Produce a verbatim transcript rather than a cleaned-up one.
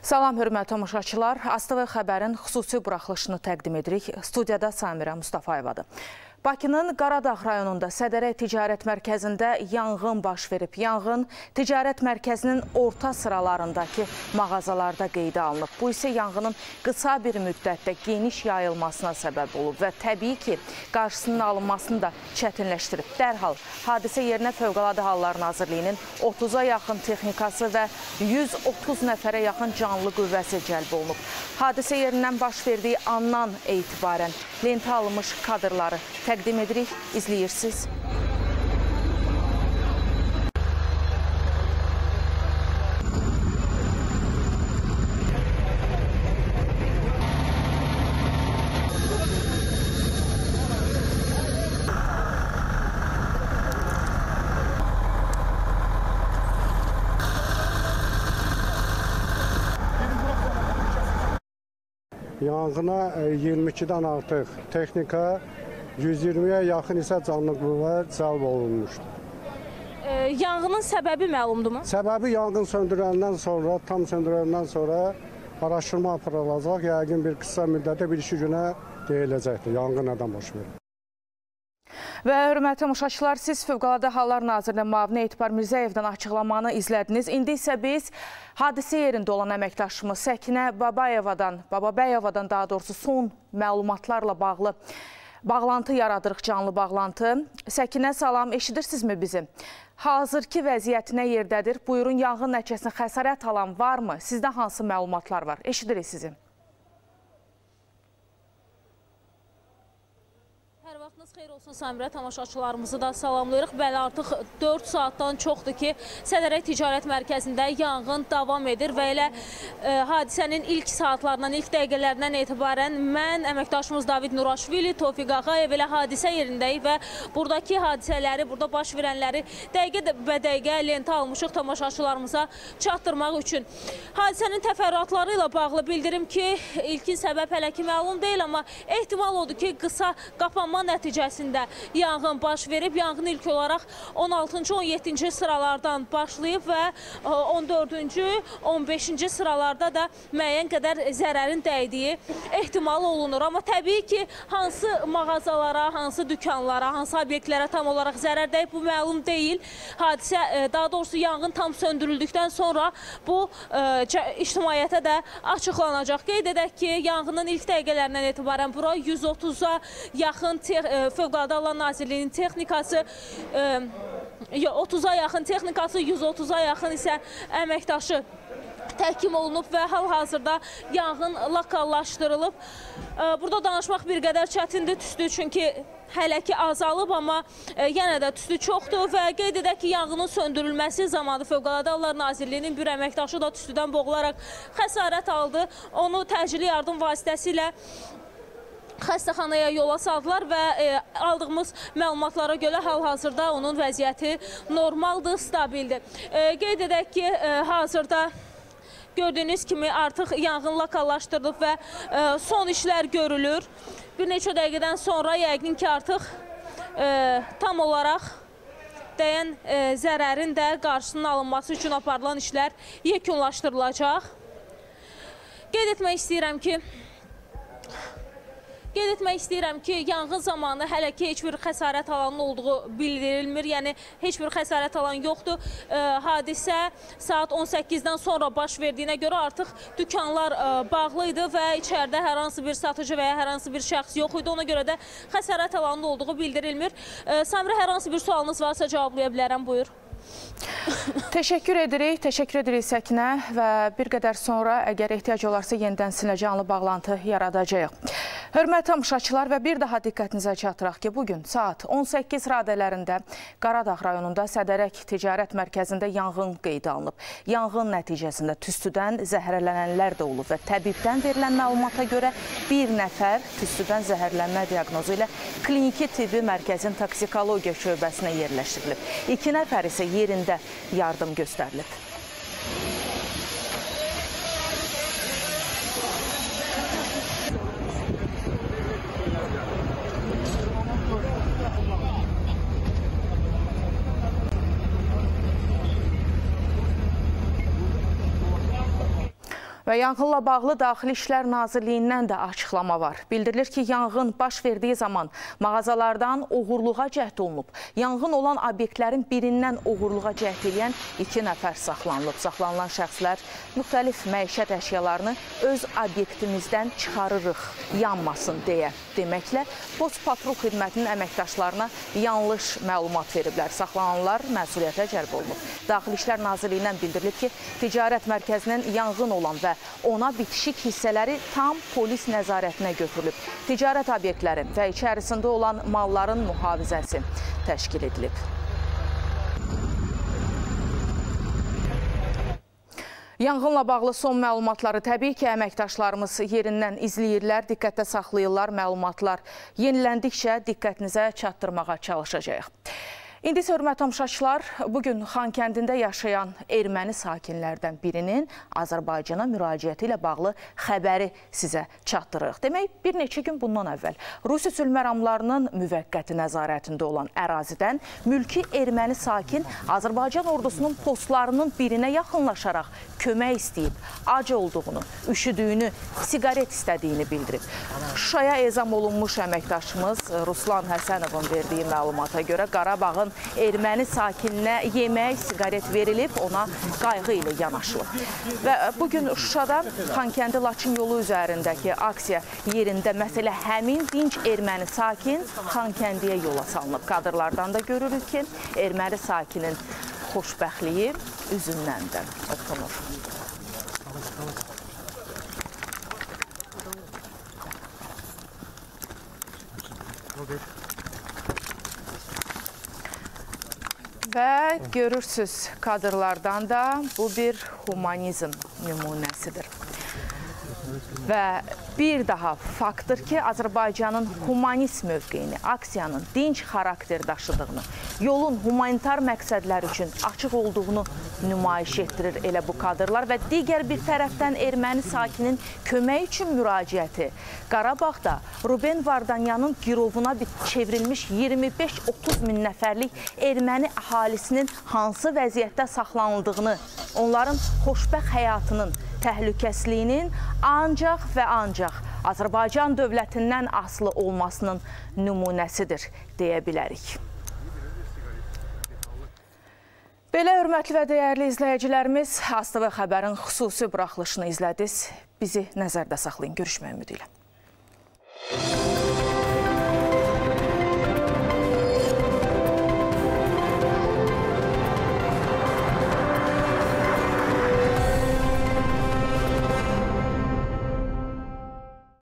Salam, hörmətli tamaşaçılar. A S T V xəbərin xüsusi buraxılışını təqdim edirik. Studiyada Samirə Mustafayevadır. Bakının Qaradağ rayonunda Sədərək Ticarət Mərkəzində yanğın baş verib. Yanğın ticarət mərkəzinin orta sıralarındakı mağazalarda qeydə alınıb. Bu isə yanğının qısa bir müddətdə geniş yayılmasına səbəb olub və təbii ki, qarşısının alınmasını da çətinləşdirib. Dərhal hadisə yerinə Fövqəladə Hallar Nazirliyinin otuza yaxın texnikası və yüz otuz nəfərə yaxın canlı qüvvəsi cəlb olunub. Hadisə yerindən baş verdiyi andan etibarən lentə alınmış kadrları təqdim edirik, izləyirsiniz. Yanğına iyirmi ikidən artıq texnika, yüz iyirmiyə yaxın isə canlı qüvvə cəlb olunmuşdur. E, yanğının səbəbi məlumdurmu? Səbəbi yanğın söndürəndən sonra, tam söndürəndən sonra araşdırma aparılacaq. Yəqin bir qısa müddətdə bir iki günə deyiləcəkdir yanğın nədən baş verir. Və hörmətli tamaşaçılar, siz Fövqəladə Hallar Nazirliyinin müavini Etibar Mirzəyevdən açıqlamanı izlədiniz. İndi isə biz hadisə yerində olan əməkdaşımız Səkinə Babayevadan, Bababəyevadan daha doğrusu son məlumatlarla bağlı bağlantı yaradırıq, canlı bağlantı. Səkinə, salam, eşidirsinizmi bizi? Hazırki vəziyyəti nə yerdədir? Buyurun, yanğın nəticəsində xəsarət alan varmı? Sizdə hansı məlumatlar var? Eşidirik sizi. Hər vaxtınız xeyir olsun Samirə, tamaşaçılarımızı da salamlayırıq. Bəli, artıq dörd saatdan çoxdur ki, Sədərək Ticarət Mərkəzində yanğın davam edir və elə e, hadisənin ilk saatlarından, ilk dəqiqələrindən etibarən mən, əməkdaşımız David Nuraşvili, Tofiq Ağayev elə hadisə yerindəyik və buradakı hadisələri, burada baş verənləri dəqiqə bə dəqiqə lentə almışıq tamaşaçılarımıza çatdırmaq üçün. Hadisənin təfərrüatları ilə bağlı bildirim ki, ilkin səbəb hələ ki məlum deyil, amma ehtimal odur ki, qısa qapanma nəticəsində yanğın baş verib. Yanğın ilk olaraq on altıncı on yeddinci sıralardan başlayıb və on dördüncü on beşinci sıralarda da müəyyən qədər zərərin dəydiyi ehtimal olunur. Amma təbii ki, hansı mağazalara, hansı dükanlara, hansı obyektlərə tam olaraq zərər dəyib, bu məlum deyil. Hadisə, daha doğrusu yanğın tam söndürüldükdən sonra bu ictimaiyyətə də açıqlanacaq. Qeyd edək ki, yanğının ilk dəqiqələrindən etibarən bura yüz otuza yaxın Fövqəladə Hallar Nazirliyinin texnikası, otuza yaxın texnikası, yüz otuza yaxın isə əməkdaşı təhkim olunub və hal-hazırda yanğın lokallaşdırılıb. Burada danışmaq bir qədər çətindir tüstü, çünki hələ ki azalıb, amma yenə də tüstü çoxdur və qeyd edək ki, yanğının söndürülməsi zamanı Fövqəladə Hallar Nazirliyinin bir əməkdaşı da tüstüdən boğularaq xəsarət aldı. Onu təcili yardım vasitəsilə xəstəxanaya yola saldılar və e, aldığımız məlumatlara görə hal-hazırda onun vəziyyəti normaldır, stabildir. E, qeyd edək ki, e, hazırda gördüyünüz kimi artıq yanğın lokallaşdırılıb və e, son işlər görülür. Bir neçə dəqiqədən sonra yəqin ki, artıq e, tam olaraq dəyən e, zərərin də qarşısının alınması üçün aparılan işlər yekunlaşdırılacaq. Qeyd etmək istəyirəm ki, Qeyd etmək istəyirəm ki, yanğın zamanı hələ ki, heç bir xəsarət alanın olduğu bildirilmir. Yəni, heç bir xəsarət alan yoxdur. E, hadisə saat on səkkizdən sonra baş verdiyinə görə artıq dükanlar e, bağlı idi və içəridə hər hansı bir satıcı və ya hər hansı bir şəxs yox idi. Ona görə də xəsarət alanın olduğu bildirilmir. E, Samirə, hər hansı bir sualınız varsa cavablaya bilərəm, buyur. Təşəkkür edirik, təşəkkür edirik Səkinə və bir qədər sonra əgər ehtiyac olarsa yenidən sizinlə canlı bağlantı yaradacağıq. Hörmətli tamaşaçılar və bir daha diqqətinizə çatdıraq ki, bugün saat on səkkiz radələrində Qaradağ rayonunda Sədərək Ticarət Mərkəzində yanğın qeydə alınıb. Yanğın nəticəsində tüstüdən zəhərlənənlər də olub və təbibdən verilən məlumata görə bir nəfər tüstüdən zəhərlənmə diaqnozu ilə kliniki tibbi mərkəzin toksikologiya şöbəsinə yerləşdirilib. İki nəfər isə yerində yardım göstərilib. Və yanğınla bağlı Daxili İşlər Nazirliyindən də açıqlama var. Bildirilir ki, yanğın baş verdiyi zaman mağazalardan oğurluğa cəhd olunub. Yanğın olan obyektlərin birindən oğurluğa cəhd edən iki nəfər saxlanılıb. Saxlanılan şəxslər müxtəlif məişət əşyalarını öz obyektimizdən çıxarırıq, yanmasın deyə deməklə Post Patrul Xidmətinin əməkdaşlarına yanlış məlumat veriblər. Saxlananlar məsuliyyətə cəlb olunub. Daxili İşlər Nazirliyindən bildirilib ki, ticarət mərkəzinin yanğın olan və ona bitişik hissələri tam polis nəzarətinə götürülüb. Ticarət obyektləri və içərisində olan malların mühafizəsi təşkil edilib. Yanğınla bağlı son məlumatları təbii ki, əməkdaşlarımız yerindən izləyirlər, diqqətdə saxlayırlar, məlumatlar yeniləndikcə diqqətinizə çatdırmağa çalışacağıq. İndi isə hörmətli tamaşaçılar, bugün Xankəndində yaşayan erməni sakinlərdən birinin Azərbaycana müraciəti ilə bağlı xəbəri sizə çatdırırıq. Demək, bir neçə gün bundan əvvəl Rusiya sülh məramlarının müvəqqəti nəzarətində olan ərazidən mülki erməni sakin Azərbaycan ordusunun postlarının birinə yaxınlaşaraq kömək istəyib, ac olduğunu, üşüdüyünü, siqaret istədiyini bildirib. Şuşaya ezam olunmuş əməkdaşımız Ruslan Həsənovun verdiyi məlumata görə Qarabağın erməni sakininə yemək, siqaret verilib, ona qayğı ilə yanaşılıb. Və bugün Şuşada Xankəndi-Laçın yolu üzərindəki aksiya yerində məsələ həmin dinc erməni sakin Xankəndiyə yola salınıb. Kadrlardan da görürük ki, erməni sakinin xoşbəxtliyi üzündən də oxunur. Və görürsünüz kadrlardan da bu bir humanizm nümunəsidir. Və bir daha faktdır ki, Azərbaycanın humanist mövqeyini, aksiyanın dinc xarakter daşıdığını, yolun humanitar məqsədlər üçün açıq olduğunu nümayiş etdirir elə bu kadrlar və digər bir tərəfdən erməni sakinin kömək üçün müraciəti Qarabağda Ruben Vardanyanın girovuna çevrilmiş iyirmi beş otuz min nəfərlik erməni əhalisinin hansı vəziyyətdə saxlanıldığını, onların xoşbəxt həyatının təhlükəsizliyinin ancaq və ancaq Azərbaycan dövlətindən asılı olmasının nümunəsidir deyə bilərik. Belə hörmətli və dəyərli izləyicilərimiz, A S T V xəbərin xüsusi buraxılışını izlədiniz. Bizi nəzərdə saxlayın. Görüşmək ümidi ilə.